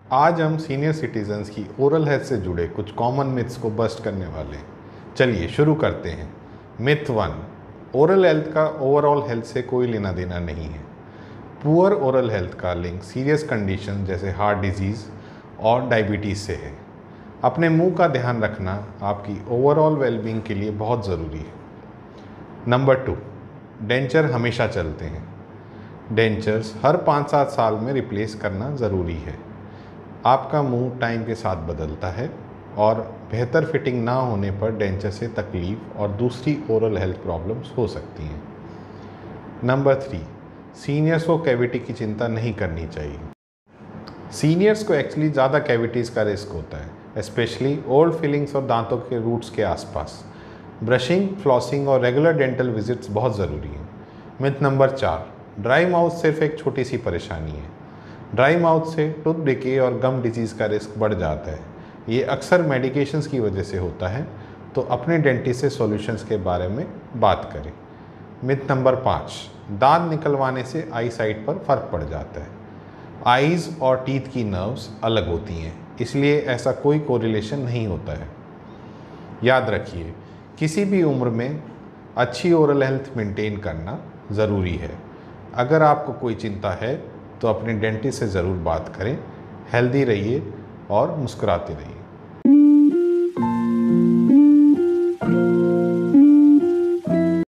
आज हम senior citizens की ओरल हेल्थ से जुड़े कुछ कॉमन मिथ्स को बस्ट करने वाले हैं। चलिए शुरू करते हैं। मिथ 1, ओरल हेल्थ का ओवरऑल हेल्थ से कोई लेना देना नहीं है। पुअर ओरल हेल्थ का लिंक सीरियस कंडीशन जैसे हार्ट डिजीज़ और डायबिटीज़ से है। अपने मुंह का ध्यान रखना आपकी ओवरऑल वेलबींग के लिए बहुत ज़रूरी है। नंबर 2, डेंचर हमेशा चलते हैं। डेंचर्स हर 5-7 साल में रिप्लेस करना ज़रूरी है। आपका मुंह टाइम के साथ बदलता है और बेहतर फिटिंग ना होने पर डेंचर से तकलीफ और दूसरी ओरल हेल्थ प्रॉब्लम्स हो सकती हैं। नंबर 3, सीनियर्स को कैविटी की चिंता नहीं करनी चाहिए। सीनियर्स को एक्चुअली ज़्यादा कैविटीज़ का रिस्क होता है, स्पेशली ओल्ड फीलिंग्स और दांतों के रूट्स के आसपास। ब्रशिंग, फ्लॉसिंग और रेगुलर डेंटल विजिट्स बहुत ज़रूरी हैं। मिथ नंबर 4, ड्राई माउथ सिर्फ एक छोटी सी परेशानी है। ड्राई माउथ से टूथ डिके और गम डिजीज़ का रिस्क बढ़ जाता है। ये अक्सर मेडिकेशंस की वजह से होता है, तो अपने डेंटिस्ट से सॉल्यूशंस के बारे में बात करें। मिथ नंबर 5, दांत निकलवाने से आई साइट पर फ़र्क पड़ जाता है। आईज़ और टीथ की नर्व्स अलग होती हैं, इसलिए ऐसा कोई कोरिलेशन नहीं होता है। याद रखिए, किसी भी उम्र में अच्छी ओरल हेल्थ मेंटेन करना ज़रूरी है। अगर आपको कोई चिंता है तो अपने डेंटिस्ट से ज़रूर बात करें। हेल्दी रहिए और मुस्कुराते रहिए।